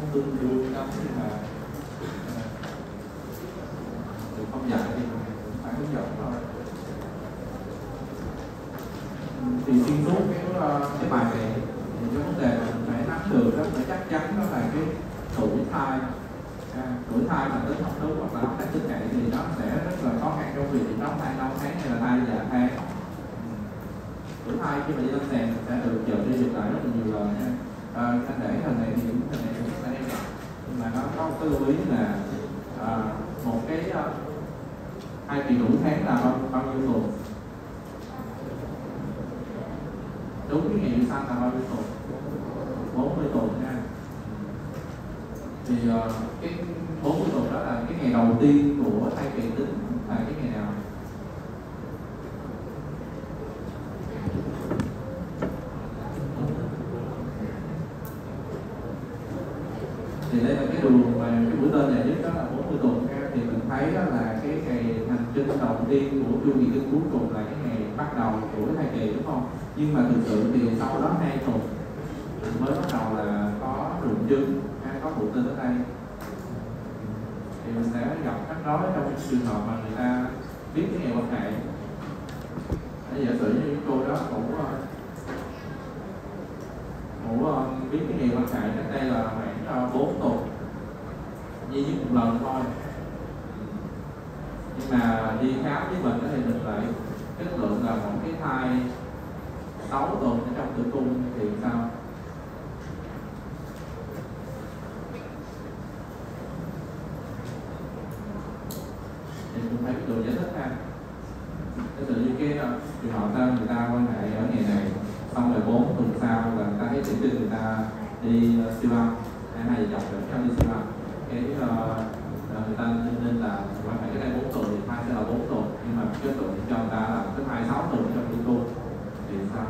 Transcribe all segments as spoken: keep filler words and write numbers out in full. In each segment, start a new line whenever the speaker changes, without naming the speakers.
tương đương lắm, nhưng mà được không dạy thì cũng phải hướng dẫn thôi. Thì xuyên suốt cái cái bài này thì cái vấn đề mình phải nắm được đó, phải chắc chắn đó là cái tuổi thai. À, tuổi thai mà tính học đúng hoặc là học thai sinh nhạy thì nó sẽ rất là khó khăn trong việc nó thai năm tháng hay là thai dạ tháng. Tuổi thai khi mà đi lâm sàng sẽ được trợ đi dịch lại rất là nhiều lần nha. À, anh để hình này thì những hình này cũng sẽ em gặp, nhưng mà nó có một cái lưu ý là à, một cái uh, hai kỳ đủ tháng là bao, bao nhiêu tuần? Đúng cái ngày sanh là bao nhiêu tuần? bốn mươi tuần nha. Thì uh, cái bốn mươi tuần đó là cái ngày đầu tiên của thai kỳ tính là cái ngày nào? Thì đây là cái đường mà cái mũi tên dài nhất đó là bốn mươi tuần ha. Thì mình thấy đó là cái ngày hành trình đầu tiên của chu kỳ kinh cuối cùng là cái ngày bắt đầu của thai kỳ, đúng không? Nhưng mà thực sự thì sau đó hai tuần mới bắt đầu là có rụng trứng, có thụ tinh ở đây. Thì mình sẽ gặp rắc rối trong trường hợp mà người ta biết cái ngày quan hệ. Giả sử như cô đó cũng cũng biết cái ngày quan hệ cách đây là khoảng bốn tuần, duy nhất một lần thôi. Nhưng mà đi khám với mình thì mình lại kết luận là một cái thai sáu tuần ở trong tử cung thì sao? Thì cũng phải được giải thích ha. Ví dụ như cái trường hợp ta người ta quan hệ ở ngày này, xong rồi bốn tuần sau là người ta thấy tiểu trình người ta đi uh, siêu âm, hai vợ chồng được đi siêu âm, cái uh, người ta nên là quan hệ cái đây bốn tuần thì thai sẽ là bốn tuần, nhưng mà kết luận cho người ta là cái thai sáu tuần trong tử cung thì sao?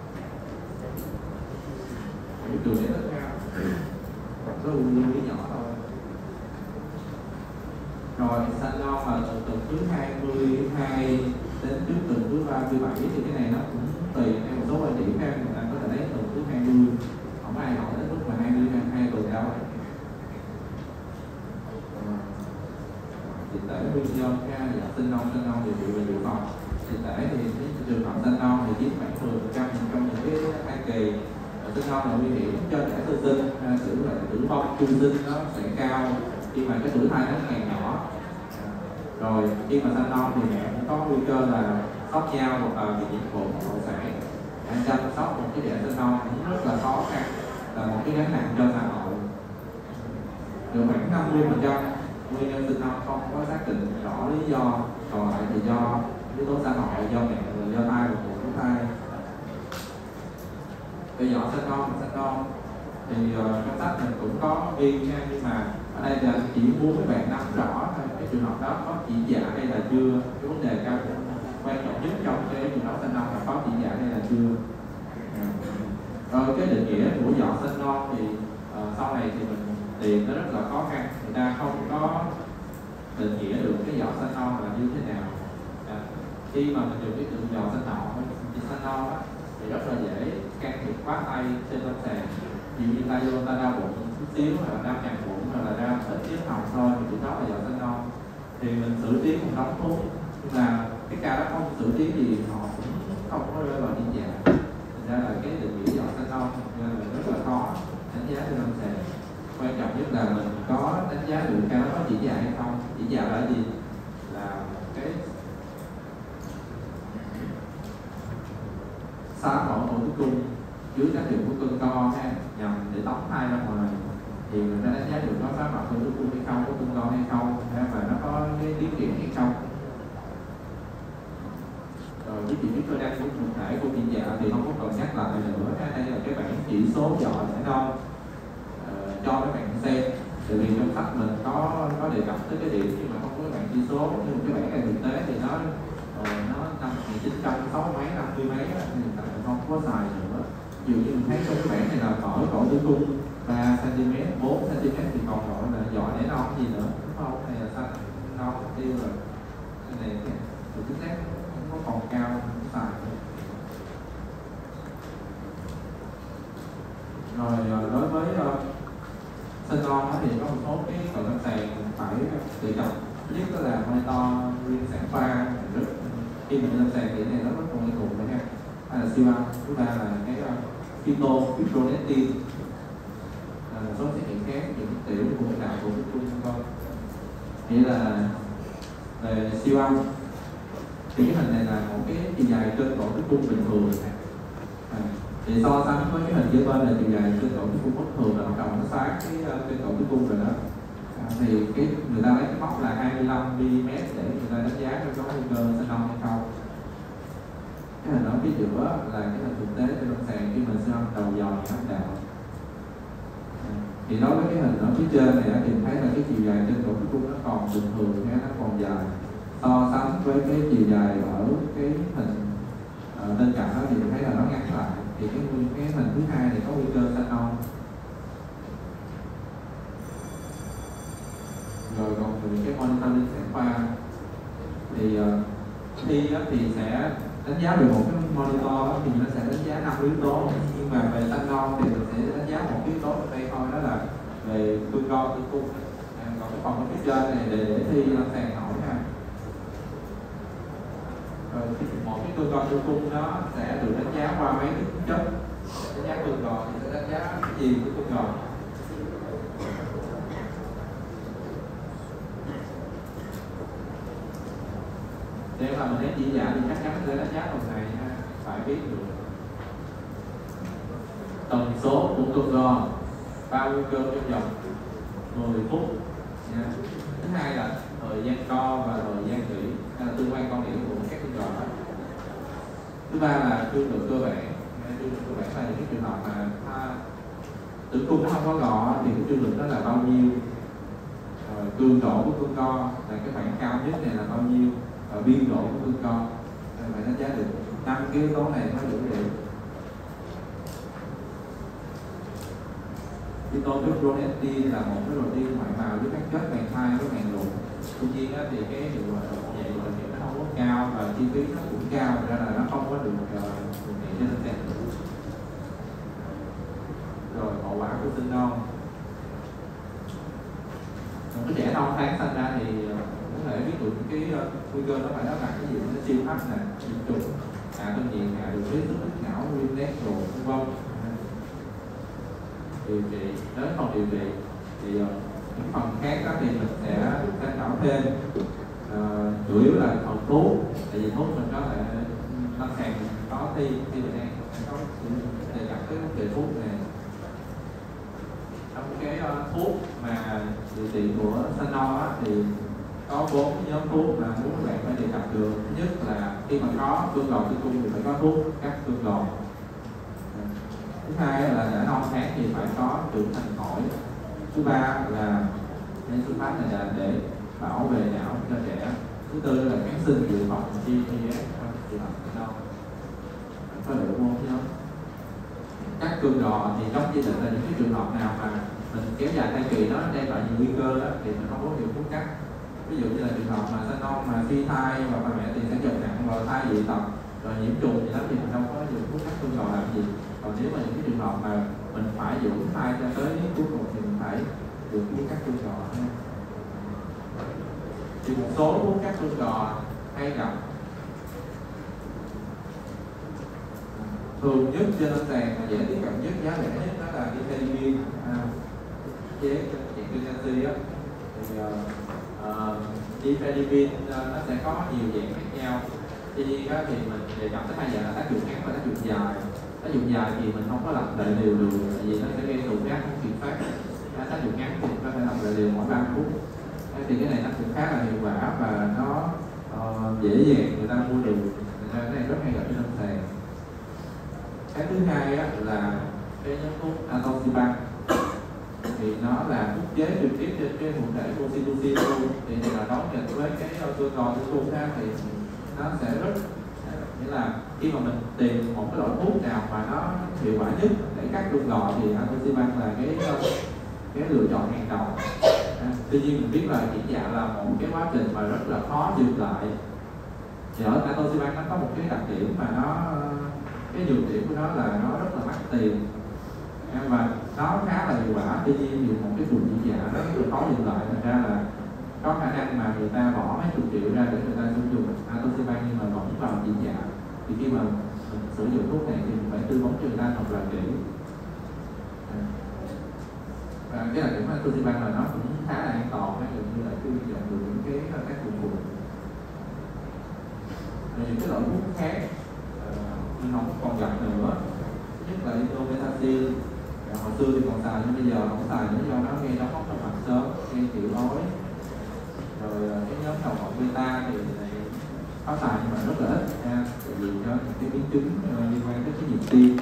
Cái trường giải thích ha, có lưu ý nhỏ thôi. Rồi sanh non là từ tuần thứ hai mươi hai đến trước tuần thứ ba mươi bảy thì cái này nó cũng tùy theo một số quan điểm khác, người ta có thể lấy tuần thứ hai mươi, không ai hỏi đến lúc mà hai mươi hai tuần đâu. Dịch tễ nguyên nhân ha, dạ sinh non sinh non điều trị về dự phòng. Dịch tễ thì cái trường hợp sinh non thì chiếm khoảng mười phần trăm trong những cái thai kỳ. Sinh non là nguy hiểm cho trẻ sơ sinh, tử là tử vong trung sinh nó sẽ cao khi mà cái tuổi thai nó càng nhỏ. Rồi khi mà sinh non thì mẹ cũng có nguy cơ là sốt nhau hoặc là bị nhiễm khuẩn hậu sản. Chăm sóc một cái trẻ sinh non cũng rất là khó khăn, là một cái gánh nặng cho xã hội. Được khoảng năm mươi phần trăm nguyên nhân sinh non không có xác định rõ lý do, còn lại thì do yếu tố xã hội, do mẹ, do thai và của thai. Bây giờ sinh non và sinh non thì uh, trong sách mình cũng có ghi nha, nhưng mà ở đây thì anh chỉ muốn các bạn nắm rõ cái trường hợp đó có chỉ dạ hay là chưa. Cái vấn đề cao quan trọng nhất trong cái trường hợp sinh non là có chỉ dạ hay là chưa. Rồi cái định nghĩa của giọt sinh non thì uh, sau này thì mình tìm nó rất là khó khăn, người ta không có định nghĩa được cái giọt sinh non là như thế nào. À, khi mà mình dùng cái từ giọt sinh non, sinh non á, thì rất là dễ can thiệp quá tay trên lâm sàng. Ví dụ như ta vô ta đau bụng chút xíu, hoặc là đau nhạt bụng, hoặc là đau ít tiết hồng thôi thì chỉ đó là giọt sinh non. Thì mình xử trí một đống thuốc, nhưng mà cái ca đó không xử trí gì họ cũng không có rơi vào điên dạ. Thành ra là cái định nghĩa giọt sinh non nên là rất là khó đánh giá trên lâm sàng. Quan trọng nhất là mình có đánh giá được ca đó có chỉ dạ hay không. Chỉ dạ là gì? Là cái xá mẫu cổ tử cung dưới tác dụng của cơn co ha, nhằm để tống thai ra ngoài, thì mình đã đánh giá được có xá mẫu cổ tử cung hay không, có cơn co hay không, ha, và nó có cái tiến triển hay không. Rồi cái chỉ biết cơ năng của thực thể của chị dạ thì không có cần nhắc lại nữa ha. Đây là cái bảng chỉ số giọt đẻ non uh, cho các bạn xem. Tại vì trong sách mình có có đề cập tới cái điểm, nhưng mà không có bảng chỉ số. Nhưng cái bảng này thực tế thì nó uh, nó năm một nghìn chín trăm sáu mươi mấy, năm mươi mấy á, thì không có xài nữa. Ví dụ như mình thấy trong cái bảng này là mở cổ tử cung ba xăng ti mét, bốn xăng ti mét thì còn gọi là giọt đẻ non gì nữa, đúng không? Hay là xanh non tiêu rồi. Cái này thì chính xác không có còn cao không xài nữa. Rồi đối với uh, sinh non pha rất khi mình lên sàn thì này nó rất quen thuộc đấy ha. Hay là siêu âm, thứ ba là cái phyto fibronectin, là một số xét nghiệm khác những tiểu của cái đạo của cái trung con. Nghĩa là về siêu âm thì cái hình này là một cái chiều dài trên cổ tử cung bình thường. À, thì so sánh với cái hình dưới bên là chiều dài trên cổ tử cung bất thường là bắt đầu nó sát cái trên cổ tử cung rồi đó. À, thì cái người ta lấy cái móc là hai mươi lăm mi-li-mét để người ta đánh giá có nguy cơ sinh non hay không. Cái hình ở phía giữa là cái hình thực tế trên lâm sàng khi mình siêu âm đầu giò âm đạo. À, thì đối với cái hình ở phía trên này thì thấy là cái chiều dài trên cổ tử cung nó còn bình thường hay nó còn dài. So sánh với cái chiều dài ở cái hình uh, bên cạnh đó thì mình thấy là nó ngắn lại. Thì cái cái hình thứ hai thì có nguy cơ sinh non. Rồi còn về cái monitoring sản khoa thì uh, thi đó thì sẽ đánh giá về một cái monitor đó, thì nó sẽ đánh giá năm yếu tố, nhưng mà về sinh non thì mình sẽ đánh giá một yếu tố ở đây thôi, đó là về tương co tử cung. À, còn cái phần ở phía trên này để, để thi lâm sàng hỏi ha. Rồi một cái tương co tử cung đó sẽ được đánh giá qua mấy cái chất đánh giá tương co thì sẽ đánh giá cái gì của tương co. Nếu mà mình thấy chỉ giả thì chắc chắn sẽ đánh giá phần này ha, phải biết được tần số của tương co bao nhiêu cơ trong vòng mười phút nha. Thứ hai là thời gian co và thời gian nghỉ, hay là tương quan con điểm của các tương co đó. Thứ ba là trương lượng cơ bản. Trương lượng cơ bản là những cái trường hợp mà à, tử cung nó không có gò thì cái trương lượng đó là bao nhiêu, rồi cường độ của tương co là cái khoảng cao nhất này là bao nhiêu, và biên độ của tương co phải đánh giá được năm cái yếu tố này mới đủ điểm. Yếu tố fibronectin là một cái protein ngoại bào với các chất bàng thai với màng lụa. Tuy nhiên á, thì cái hiệu quả độ nhạy và hiệu nó không có cao và chi phí nó cũng cao, ra là nó không có được thực hiện trên internet. Rồi hậu quả của sinh non. Một cái trẻ non tháng sinh ra thì có thể biết được cái uh, nguy cơ nó phải đó là cái gì, nó siêu hấp nè, nhiễm trùng, hạ thân nhiệt, hạ đường huyết, xuất huyết não, viêm nét rồi vân vân. Điều trị, đến phần điều trị thì uh, những phần khác đó thì mình sẽ tham khảo thêm. Uh, chủ yếu là phần thuốc, tại vì thuốc mình có thể lâm sàng có thi thi bệnh an có đề cập tới vấn đề thuốc này. Trong cái uh, thuốc mà điều trị của sinh non á, thì có bốn nhóm thuốc mà muốn các bạn phải đề cập được. Thứ nhất là khi mà có cương gò tử cung thì phải có thuốc cắt cương gò. Thứ hai là đã non tháng thì phải có trưởng thành khỏi. Thứ ba là Enzyme này là để bảo vệ não cho trẻ. Thứ tư là kháng sinh dự phòng chi khi trong trường hợp non. Có đủ môn không? Cắt cương gò thì trong chỉ định là những cái trường hợp nào mà mình kéo dài thai kỳ nó đem lại nhiều nguy cơ đó thì mình không có nhiều thuốc cắt. Ví dụ như là trường hợp mà sinh non mà phi thai và bà mẹ thì sẽ chậm nặng vào thai dị tật rồi nhiễm trùng thì đó thì mình đâu có dùng thuốc cắt cương gò làm gì. Còn nếu mà những cái trường hợp mà mình phải giữ thai cho tới cuối cùng thì mình phải dùng thuốc cắt cương gò. Thì một số thuốc cắt cương gò hay gặp thường nhất trên lâm sàng mà dễ tiếp cận nhất, giá rẻ nhất đó là cái Difedipin, à, chế dạng canxi á. Thì uh, Difedipin uh, nó sẽ có nhiều dạng khác nhau. Tuy nhiên á, thì mình đề cập tới hai dạng là tác dụng ngắn và tác dụng dài. Tác dụng dài thì mình không có lặp lại đều được, tại vì nó sẽ gây tụt áp không kiểm soát. Tác dụng ngắn thì có thể lặp lại đều mỗi ba phút. Thì cái này nó cũng khá là hiệu quả và nó uh, dễ dàng người ta mua được, nên cái này rất hay gặp trên lâm sàng. Cái thứ hai á, là cái nhóm thuốc Atosiban, thì nó là thuốc chế trực tiếp trên cái thụ thể oxytocin luôn. Thì này là đón nhận với cái cơ gò tử cung ha, thì nó sẽ rất nghĩa là khi mà mình tìm một cái loại thuốc nào mà nó hiệu quả nhất để cắt cương gò thì Atosiban là cái cái lựa chọn hàng đầu. À, tuy nhiên mình biết là chỉ dạ là một cái quá trình mà rất là khó dừng lại. Thì ở Atosiban nó có một cái đặc điểm mà nó cái nhược điểm của nó là nó rất là mắc tiền và nó khá là hiệu quả. Tuy nhiên thì một cái buồn chỉ dạ nó rất là khó dừng lại, thành ra là có khả năng mà người ta bỏ mấy chục triệu ra để người ta sử dụng Atosiban nhưng mà vẫn vào chỉ dạ, thì khi mà mình sử dụng thuốc này thì mình phải tư vấn cho người ta thật là kỹ. Và cái đặc điểm của Atosiban là nó cũng khá là an toàn, gần như là chưa nhận được những cái tác dụng phụ. Những cái loại thuốc khác uh, không còn gặp nữa, nhất là indomethacin. Hồi xưa thì còn xài nhưng bây giờ không xài nữa do nó gây đau móc trong mặt sớm, gây tiểu ói. Rồi cái nhóm đầu ngọn beta thì có xài nhưng mà rất là ít nha, tại vì cho những cái biến chứng uh, liên quan đến cái nhịp tim.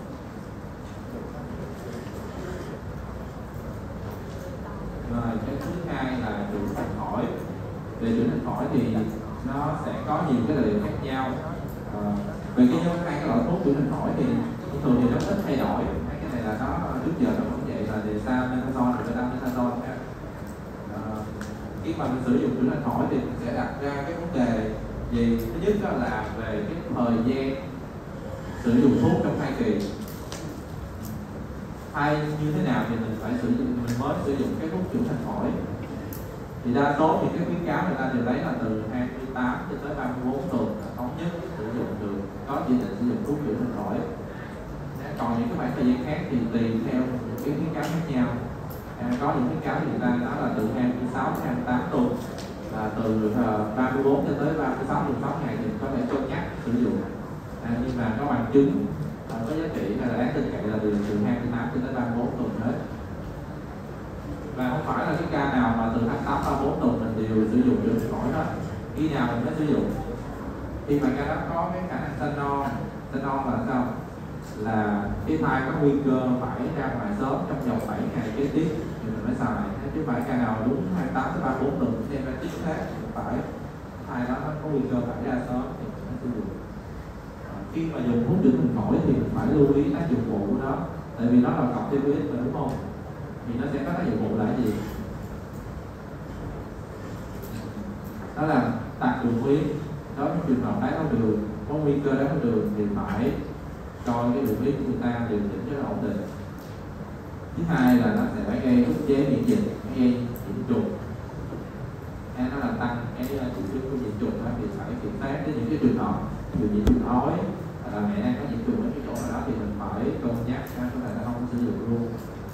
Rồi cái thứ hai là trưởng thành phổi. Về trưởng thành phổi thì nó sẽ có nhiều cái loại khác nhau. À, về cái nhóm hai cái loại thuốc trưởng thành phổi thì thường thì nó ít thay đổi. Cái này là nó trước giờ nó cũng vậy, là dexamethasone và betamethasone. À, khi mà mình sử dụng trưởng thành phổi thì mình sẽ đặt ra cái vấn đề gì? Thứ nhất đó là về cái thời gian sử dụng thuốc trong thai kỳ. Hay như thế nào thì mình phải sử dụng, mình mới sử dụng cái thuốc trưởng thành phổi. Thì đa số thì cái khuyến cáo người ta đều lấy là từ hai mươi tám cho tới ba mươi bốn tuần là thống nhất sử dụng được, có chỉ định sử dụng thuốc trưởng thành phổi. Còn những cái khoảng thời gian khác thì tùy theo những cái khuyến cáo khác nhau. À, có những khuyến cáo thì người ta nói là từ hai mươi sáu đến hai mươi tám tuần, là từ uh, ba mươi bốn cho tới ba mươi sáu đến sáu ngày thì có thể cân nhắc sử dụng. À, nhưng mà có bằng chứng uh, có giá trị hay là đáng tin cậy là từ từ hai mươi tám cho tới ba mươi bốn tuần hết. Và không phải là cái ca nào mà từ hai mươi tám ba mươi bốn tuần mình đều sử dụng được phổi hết. Khi nào mình mới sử dụng? Khi mà ca đó có cái khả năng sinh non. Sinh non là sao? Là cái thai có nguy cơ phải ra ngoài sớm trong vòng bảy ngày kế tiếp thì mình mới xài. Chứ phải ca nào đúng hai mươi tám tới ba mươi bốn tuần xem ra chính xác phải thai đó nó có nguy cơ phải ra sớm thì mình mới sử dụng. Khi mà dùng thuốc trưởng thành phổi thì mình phải lưu ý tác dụng phụ của nó, tại vì nó là corticoid mà, đúng không? Thì nó sẽ có tác dụng phụ là gì? Đó là tăng đường huyết. Đối với trường hợp đái tháo đường, có nguy cơ đái tháo đường thì phải coi cái đường huyết của người ta điều chỉnh cho nó ổn định. Thứ hai là nó sẽ phải gây ức chế miễn dịch, gây nhiễm trùng. Hay nó làm tăng cái triệu chứng của nhiễm trùng đó, thì phải kiểm soát đến những cái trường hợp như nhiễm trùng ói, là mẹ đang có nhiễm trùng ở cái chỗ nào đó thì mình phải cân nhắc có thể là không sử dụng luôn.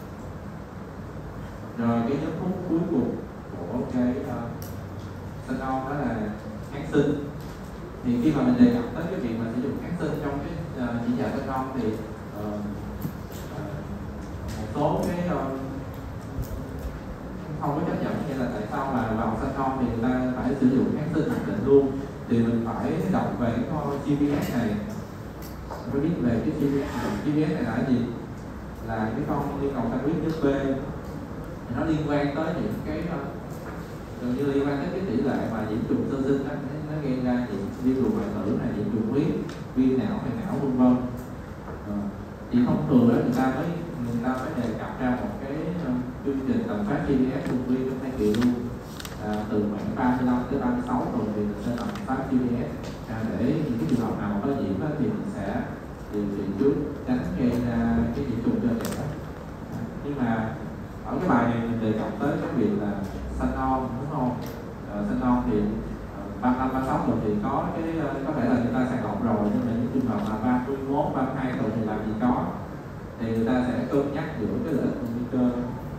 Rồi cái nhóm thuốc cuối cùng của cái uh, sinh non đó là kháng sinh. Thì khi mà mình đề cập tới cái việc mà sử dụng kháng sinh trong cái uh, chỉ dạy sinh non thì uh, uh, một số cái uh, không có chấp nhận, như là tại sao mà vào sinh non thì người ta phải sử dụng kháng sinh nhất định luôn. Thì mình phải đọc về cái con G B S này, mình phải biết về cái G B S này. G B S này là cái gì? Là cái con liên cầu tăng huyết nhất B. Thì nó liên quan tới những cái gần như liên quan tới cái tỷ lệ mà nhiễm trùng sơ sinh đó, nó gây ra những viêm ruột hoại tử này, nhiễm trùng huyết, viêm não hay não vân vân. À, thì thông thường đó người ta mới người ta mới đề cập ra một cái uh, chương trình tầm soát G B S thường quy trong thai kỳ luôn. À, từ khoảng ba mươi lăm tới ba mươi sáu tuần thì mình sẽ tầm soát G B S à, để những cái trường hợp nào mà có nhiễm đó, thì mình sẽ điều trị trước, tránh gây ra cái nhiễm trùng cho trẻ. À, nhưng mà ở cái bài này mình đề cập tới cái việc là sinh non, đúng không? Uh, sinh non thì uh, ba mươi lăm, ba mươi sáu tuần thì có cái uh, có thể là người ta sàng lọc rồi, nhưng mà những trường hợp mà ba mươi mốt, ba mươi hai tuần thì làm gì có, thì người ta sẽ cân nhắc giữa cái lợi ích và nguy cơ.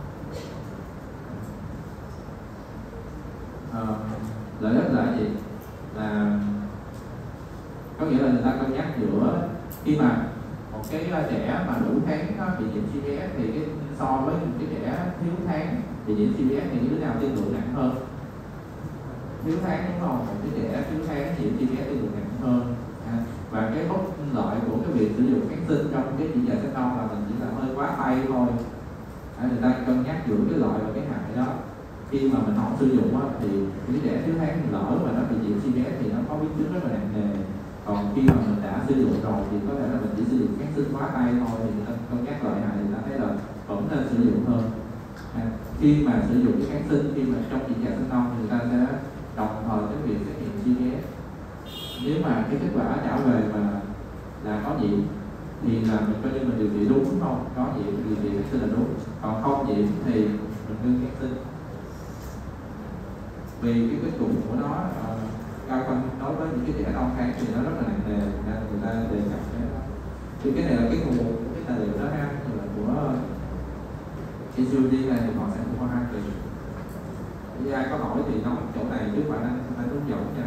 Uh, lợi ích là gì? Là có nghĩa là người ta cân nhắc giữa khi mà một cái trẻ mà đủ tháng nó bị nhiễm G B S thì cái so với một cái trẻ thiếu tháng bị nhiễm G B S thì cái đứa nào tiên lượng nặng hơn? Thiếu tháng, đúng không? Một cái trẻ thiếu tháng nhiễm G B S tiên lượng nặng hơn. À, và cái bất lợi của cái việc sử dụng kháng sinh trong cái chỉ dạy sinh non là mình chỉ là hơi quá tay thôi. À, người ta cân nhắc giữa cái lợi và cái hại đó. Khi mà mình không sử dụng á, thì cái trẻ thiếu tháng lỡ mà nó bị nhiễm G B S thì nó có biến chứng rất là nặng nề. Còn khi mà mình đã sử dụng rồi thì có thể là mình chỉ sử dụng kháng sinh quá tay thôi, thì người ta cân nhắc lợi hại thì người ta thấy là vẫn nên sử dụng hơn. À, khi mà sử dụng cái kháng sinh, khi mà trong chỉ dạy sinh non thì người ta sẽ đồng thời cái việc xét nghiệm G B S. Nếu mà cái kết quả trả về mà là có nhiễm thì là mình coi như mình điều trị đúng, đúng không? Có nhiễm thì điều trị kháng sinh là đúng, còn không nhiễm thì mình ngưng kháng sinh. vì cái kết cục của nó uh, cao phân đối với những cái trẻ non kháng thì nó rất là nặng nề, nên người ta đề cập cái đó. Thì cái này là cái nguồn của cái tài liệu đó ha, là của cái Judy này thì họ sẽ mua hai kỳ. Nếu ai có hỏi thì nói chỗ này trước bạn anh anh hướng dẫn nha.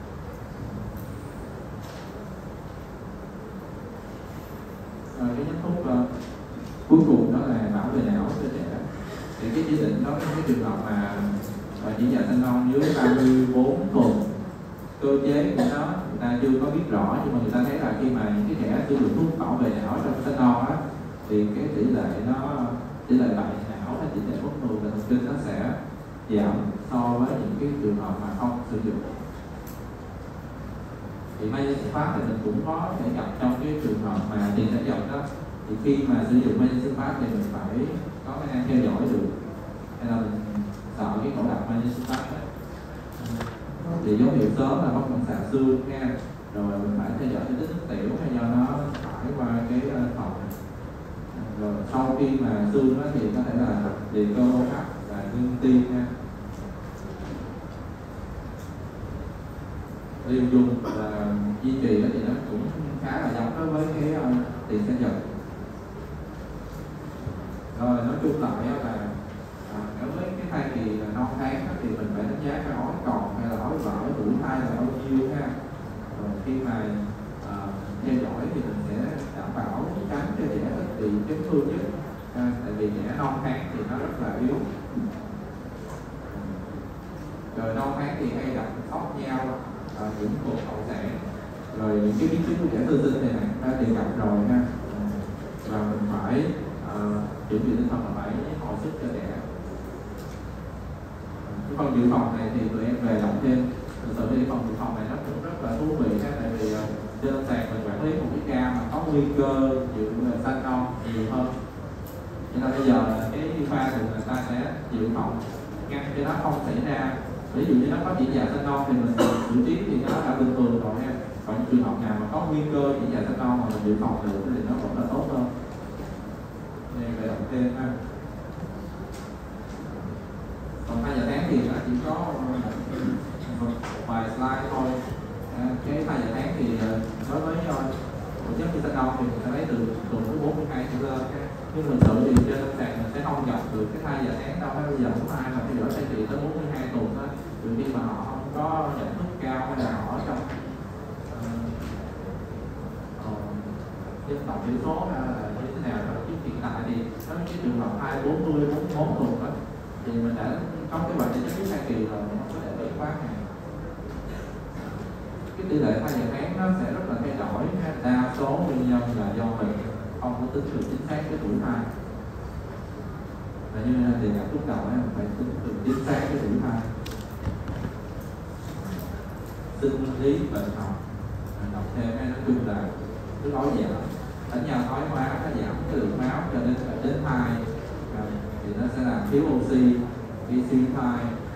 Rồi cái nhắc thuốc uh, cuối cùng đó là bảo vệ não cho trẻ. Thì cái chỉ định đó cái trường hợp mà uh, chỉ già sinh non dưới ba mươi bốn tuần, cơ chế của nó người ta chưa có biết rõ, nhưng mà người ta thấy là khi mà những cái trẻ sử dụng thuốc bảo vệ não trong sinh non á, thì cái tỷ lệ nó tỷ lệ bại não hay tỷ lệ bất thường và thần kinh nó sẽ giảm so với những cái trường hợp mà không sử dụng. Thì may sinh pháp thì mình cũng có thể gặp trong cái trường hợp mà tiền sản dật đó, thì khi mà sử dụng may sinh pháp thì mình phải có khả năng theo dõi được, hay là mình sợ cái khẩu đặt may sinh pháp đó. Thì dấu hiệu sớm là bất phản xạ xương nha, rồi mình phải theo dõi cái tích nước tiểu hay do nó phải qua cái phòng. Rồi sau khi mà xương đó thì có thể là liệt cơ hô hấp và ngưng tim nha. Liều dùng và duy trì đó thì nó cũng khá là giống đối với cái uh, tiền sản dật. Rồi nói chung lại là uh, đối với cái thai kỳ là non tháng thì mình phải đánh giá cái ói còn hay là ói vỡ tuổi thai là bao nhiêu ha. Rồi khi mà uh, theo dõi thì mình sẽ đảm bảo tránh cho trẻ ít bị chấn thương nhất, uh, tại vì trẻ non tháng thì nó rất là yếu. Rồi non tháng thì hay gặp sốt nhau, những cuộc hậu sản, rồi những cái biến chứng của trẻ sơ sinh này nè đã đề cập rồi ha. Và mình phải uh, chuẩn bị tinh thần là phải hồi sức cho trẻ. Cái phần dự phòng này thì tụi em về đọc thêm. Thực sự thì phần dự phòng này nó cũng rất là thú vị ha, tại vì uh, trên sàn mình quản lý một cái ca mà có nguy cơ dự sanh non nhiều hơn. Cho nên bây giờ cái pha thì người ta sẽ dự phòng ngăn cho nó không xảy ra. Ví dụ như nó có chỉ già sinh non thì mình xử trí thì nó đã bình thường rồi nha. Còn những trường hợp nào mà có nguy cơ chỉ già sinh non mà mình dự phòng được thì nó vẫn là tốt hơn. Nên phải đọc thêm ha. Còn hai giờ tháng thì nó chỉ có một vài slide thôi. À, cái hai giờ tháng thì đối với tổ chức sinh non thì mình sẽ lấy từ tuần thứ bốn mươi hai trở lên. Nhưng mình tự thì trên lâm sàng mình sẽ không gặp được cái hai giờ tháng đâu, hay bây giờ số hai mà theo dõi thai kỳ tới bốn mươi hai tuần đó, từ khi mà họ không có nhận thức cao hay là họ ở trong dân tộc thiểu số hay là như thế nào đó. Chứ hiện tại thì có cái trường hợp hai bốn mươi bốn mươi mốt tuần đó thì mình đã có cái bệnh để chấm thai kỳ rồi, mình không có để bị quá ngày. Cái tỷ lệ hai giờ tháng nó sẽ rất là thay đổi, đa số nguyên nhân là do mình không có tính được chính xác cái tuổi thai. Và như là thì gặp lúc đầu ấy, mình phải tính được chính xác cái tuổi thai. Sinh lý bệnh học mình đọc thêm hay nói chung là cứ nói giảm, đánh nhau thoái hóa, nó giảm cái lượng máu cho đến đến thai, thì nó sẽ làm thiếu oxy, khi suy thai,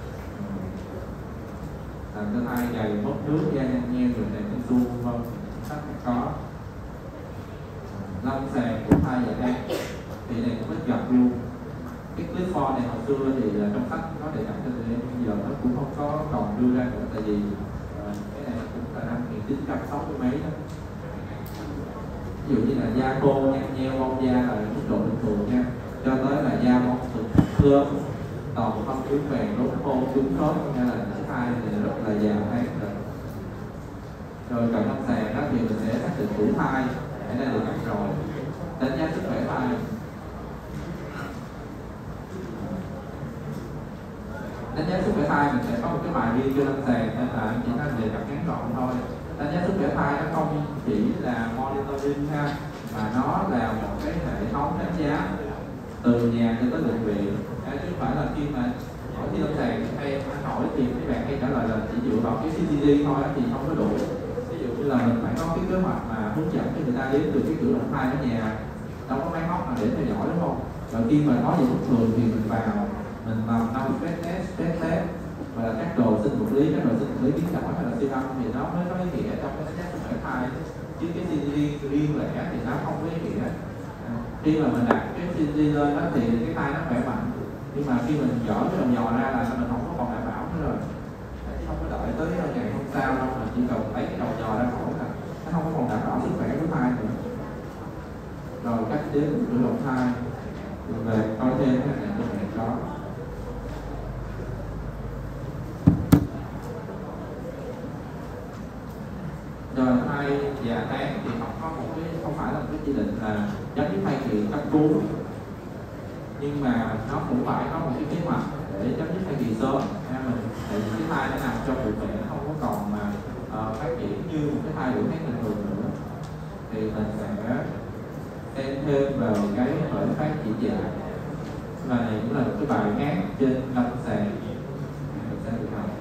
làm cho thai gầy, mất nước, da nhăn nheo, rồi này trên xương vân sách có. Lâm sàng của thai dạ tháng thì này cũng ít gặp luôn. Cái clip for này hồi xưa thì trong sách có đề cập cho tụi em, bây giờ nó cũng không có còn đưa ra nữa, tại vì uh, cái này cũng là năm một nghìn chín trăm sáu mươi mấy đó. Ví dụ như là da khô, nhăn nheo, bong da là mức độ bình thường nha, cho tới là da bong sụp khớp, toàn không tuyến vàng, đốt khô, trúng khớp hay là những thai thì rất là già tháng rồi. Rồi cận lâm sàng đó thì mình sẽ xác định tuổi thai, ở đây được cập rồi, đánh giá sức khỏe thai. Đánh giá sức khỏe thai mình sẽ có một cái bài riêng cho lâm sàng, nên là chỉ nên đề cập ngắn gọn thôi. Đánh giá sức khỏe thai nó không chỉ là monitoring ha, mà nó là một cái hệ thống đánh giá từ nhà cho tới bệnh viện, chứ không phải là khi mà hỏi thi lâm sàng hay anh hỏi thì mấy bạn hay trả lời là chỉ dựa vào cái xê tê đê thôi thì không có đủ. Ví dụ như là mình phải có cái kế hoạch mà hướng dẫn cho người ta đến từ cái cử động thai ở nhà, đâu có máy móc nào để theo dõi đúng không? Rồi khi mà có gì bất thường thì mình vào mình làm năm stress test, stress test và là các đồ sinh vật lý, các đồ sinh vật lý biến đổi hay là siêu âm thì nó mới có ý nghĩa trong cái đánh giá sức khỏe thai. Chứ cái xê tê đê riêng lẻ thì nó không có ý nghĩa. À, khi mà mình đặt cái xê tê đê lên đó thì cái thai nó khỏe mạnh, nhưng mà khi mình dỡ cái đầu dò ra là mình không có còn đảm bảo nữa rồi. không có đợi tới ngày hôm sau đâu, mà chỉ cần lấy cái đầu giò ra khỏi là nó không có còn đảm bảo sức khỏe của thai nữa. Rồi cách đếm tuổi đầu thai về coi thêm cái này trong này có. Rồi thai già tháng thì không có một cái, không phải là một cái chỉ định là chấm dứt thai kỳ cấp cứu, nhưng mà nó cũng phải có một cái kế hoạch để chấm dứt thai kỳ sớm ha, mình để cái thai nó nằm trong bụng mẹ nó không có còn mà uh, phát triển như một cái thai đủ tháng bình thường nữa, thì mình sẽ xem thêm vào cái khởi phát chỉ dạ. Và này cũng là một cái bài hát trên lâm sàng mình sẽ được học.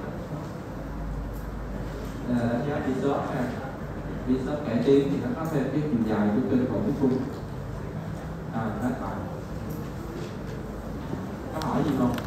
Đánh giá đi sớm ha, đi sớm cải tiến thì nó có thêm cái chiều dài của kinh cổ tử cung. À, hết bài. Có hỏi gì không?